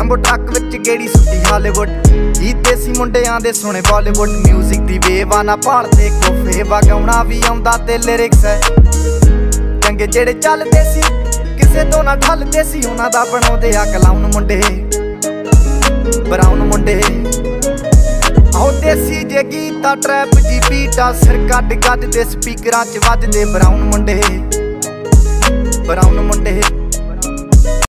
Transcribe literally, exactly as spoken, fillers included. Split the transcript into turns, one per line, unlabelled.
लंबो ट्रक विच गेड़ी सुट्टी हालीवुड। गीत देसी मुंडियां दे सुने बॉलीवुड। म्यूजिक दी वेव ना भालदे कोफे वगाउणा भी आउंदा ते लिरिक्स है चंगे जेड़े चलदे सी किसे तो ना ठलदे सी। उन्हां दा बनाउंदे आ क्लाउन मुंडे ब्राउन मुंडे। आओ देसी जे गीता ट्रैप जी बीटा सिर कट गजदे स्पीकरां च वजदे ब्राउन मुंडे ब्राउन मुंडे।